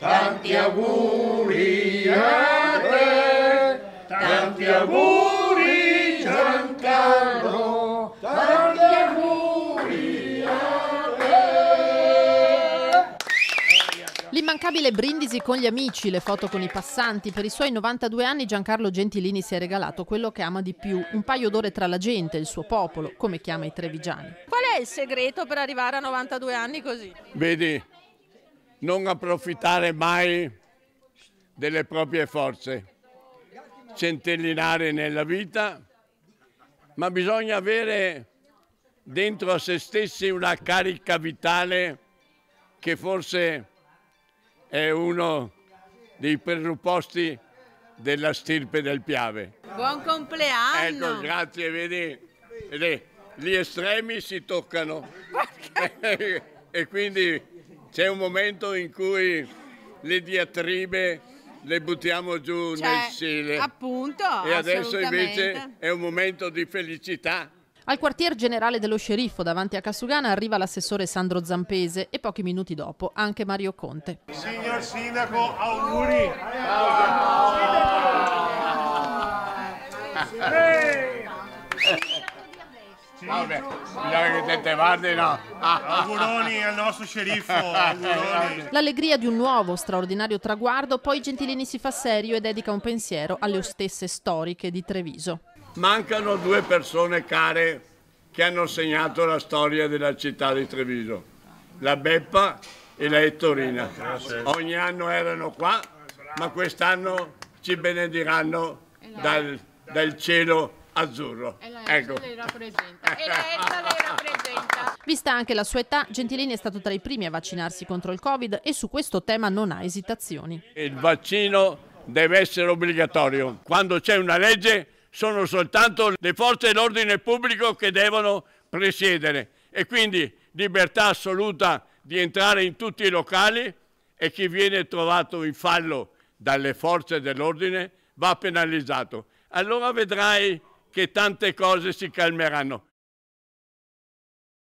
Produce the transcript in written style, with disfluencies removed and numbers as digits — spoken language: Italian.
Tanti auguri a te, tanti auguri Giancarlo, tanti auguri a te. L'immancabile brindisi con gli amici, le foto con i passanti. Per i suoi 92 anni Giancarlo Gentilini si è regalato quello che ama di più, un paio d'ore tra la gente, il suo popolo, come chiama i trevigiani. Qual è il segreto per arrivare a 92 anni così? Vedi, non approfittare mai delle proprie forze, centellinare nella vita, ma bisogna avere dentro a se stessi una carica vitale che forse è uno dei presupposti della stirpe del Piave. Buon compleanno! Ecco, grazie, vedi, gli estremi si toccano e quindi c'è un momento in cui le diatribe le buttiamo giù nel Sile. Appunto, e adesso invece è un momento di felicità. Al quartier generale dello sceriffo davanti a Cassugana arriva l'assessore Sandro Zampese e pochi minuti dopo anche Mario Conte. Signor Sindaco, auguri! Vabbè, bisogna che te guardi, no? Auguroni al nostro sceriffo, auguroni. L'allegria di un nuovo, straordinario traguardo, poi Gentilini si fa serio e dedica un pensiero alle ostesse storiche di Treviso. Mancano due persone care che hanno segnato la storia della città di Treviso, la Beppa e la Ettorina. Ogni anno erano qua, ma quest'anno ci benediranno dal cielo azzurro. Ecco. Vista anche la sua età, Gentilini è stato tra i primi a vaccinarsi contro il Covid e su questo tema non ha esitazioni. Il vaccino deve essere obbligatorio. Quando c'è una legge sono soltanto le forze dell'ordine pubblico che devono presiedere e quindi libertà assoluta di entrare in tutti i locali e chi viene trovato in fallo dalle forze dell'ordine va penalizzato. Allora vedrai che tante cose si calmeranno.